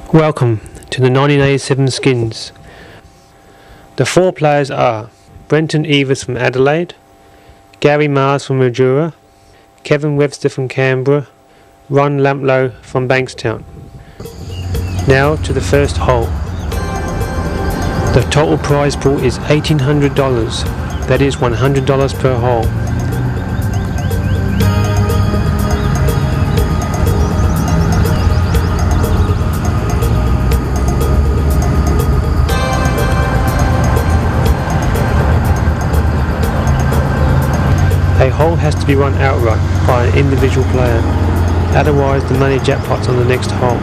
Welcome to the 1987 Skins. The four players are Brenton Evers from Adelaide, Gary Mars from Mildura, Kevin Webster from Canberra, Ron Lamplow from Bankstown. Now to the first hole. The total prize pool is $1,800, that is $100 per hole. A hole has to be run outright by an individual player, otherwise the money jackpot's on the next hole.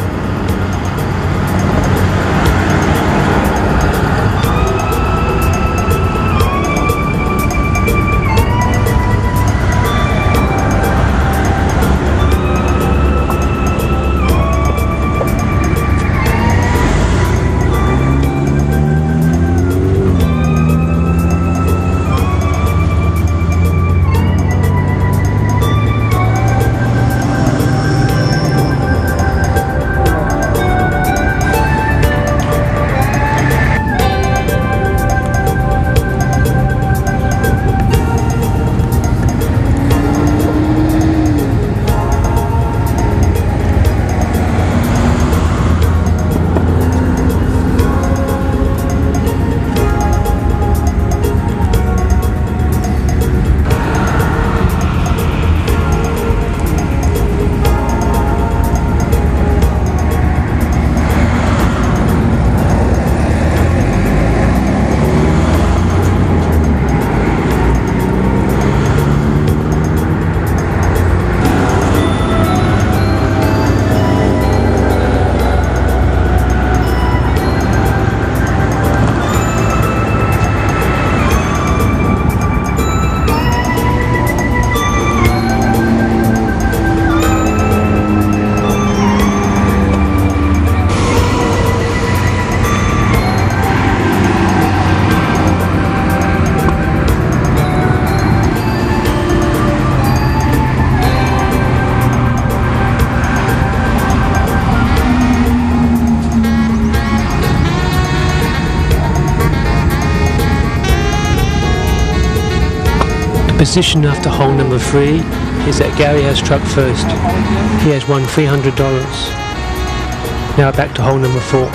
The position after hole number 3 is that Gary has struck first. He has won $300. Now back to hole number 4.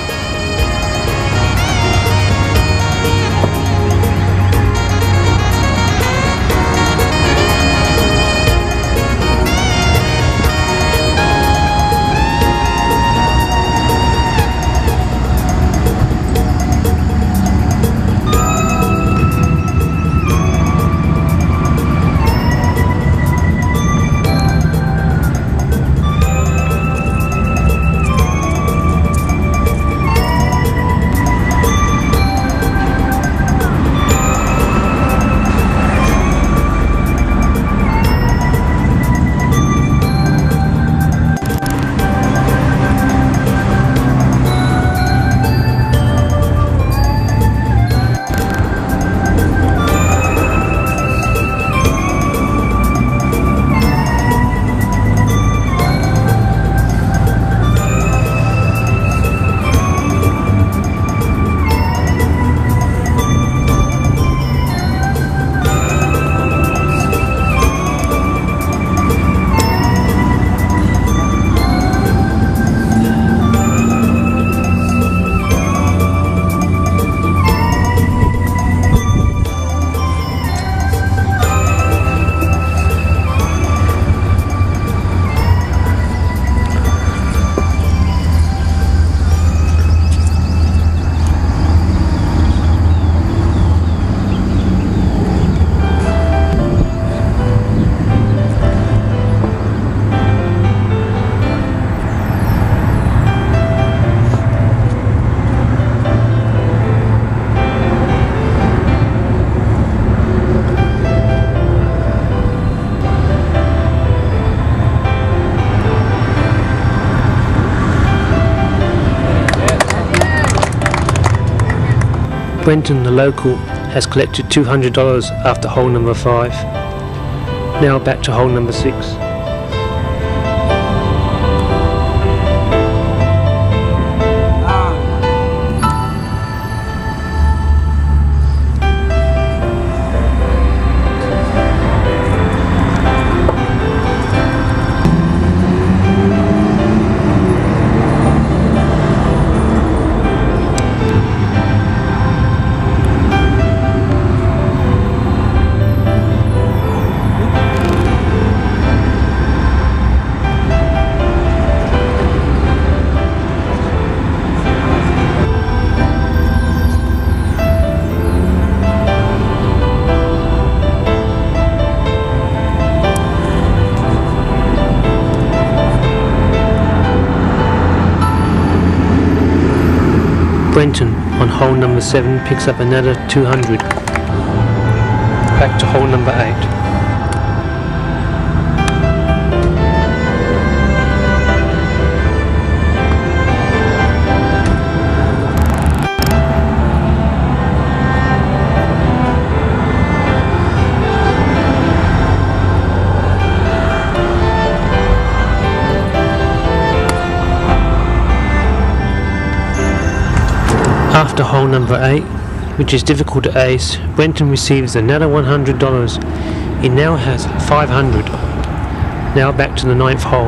Brenton, the local, has collected $200 after hole number 5. Now back to hole number 6. Brenton on hole number 7 picks up another 200. Back to hole number 8. After hole number 8, which is difficult to ace, Brenton receives another $100. He now has 500. Now back to the 9th hole.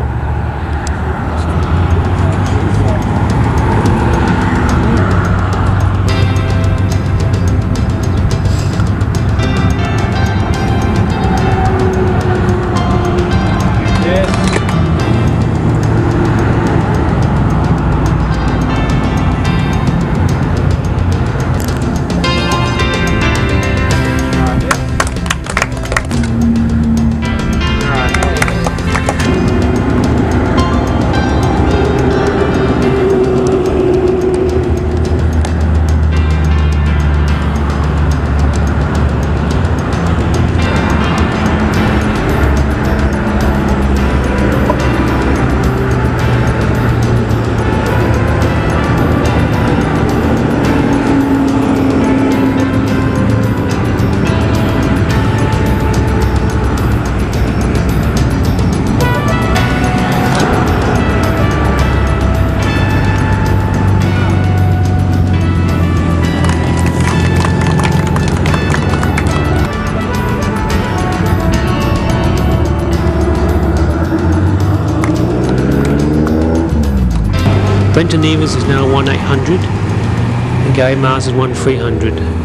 Brenton Evers is now 1-800 and Gary Mars is 1-300.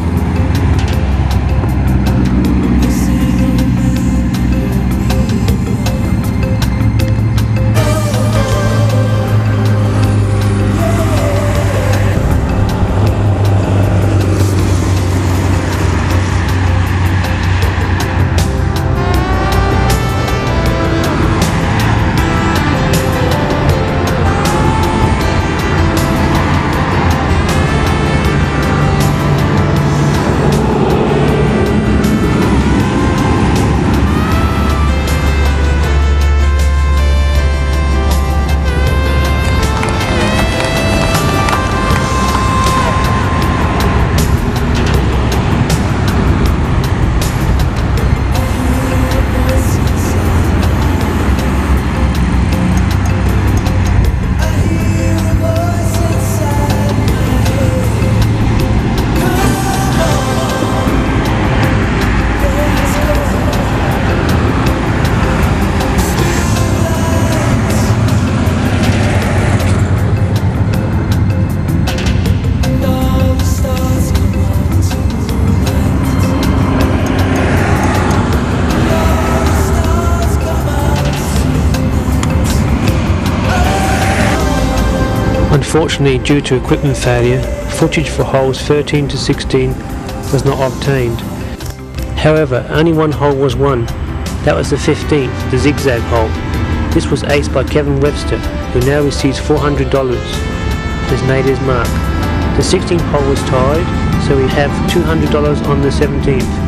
Unfortunately, due to equipment failure, footage for holes 13 to 16 was not obtained. However, only one hole was won. That was the 15th, the zigzag hole. This was aced by Kevin Webster, who now receives $400 as made his mark. The 16th hole was tied, so we have $200 on the 17th.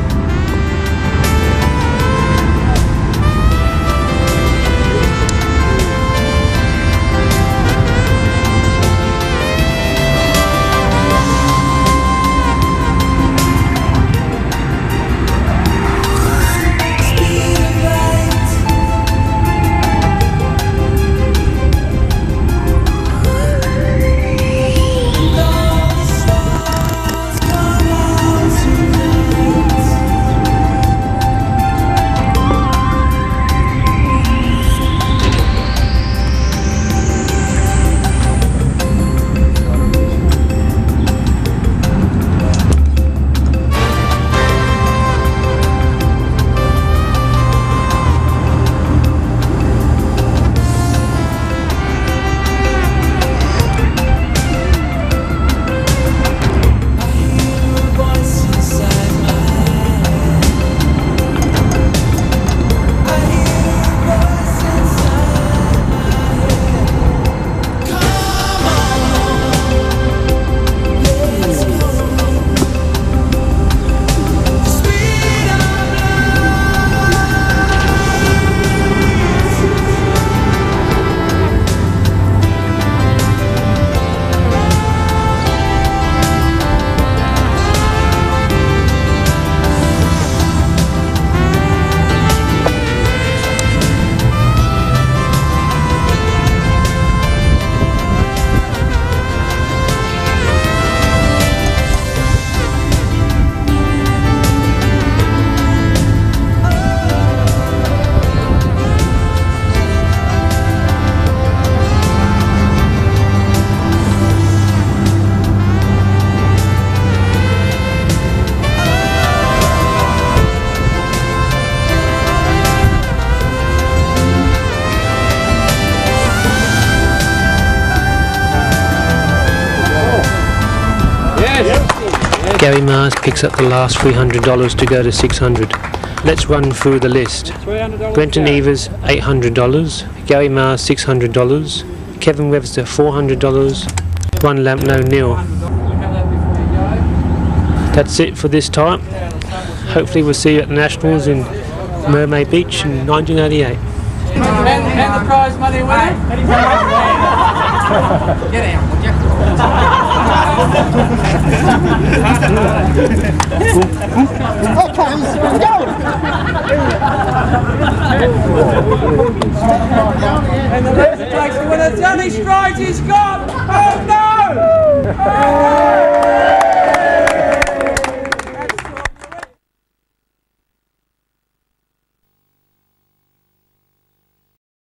Gary Mars picks up the last $300 to go to $600. Let's run through the list. Brenton Evers $800, Gary Mars $600, Kevin Webster $400, one lamp no nil. That's it for this time. Hopefully we'll see you at the Nationals in Mermaid Beach in 1988. And the prize money winner. Get out, would you? And the loser takes the winner. Johnny Strikes, he's gone! Oh no!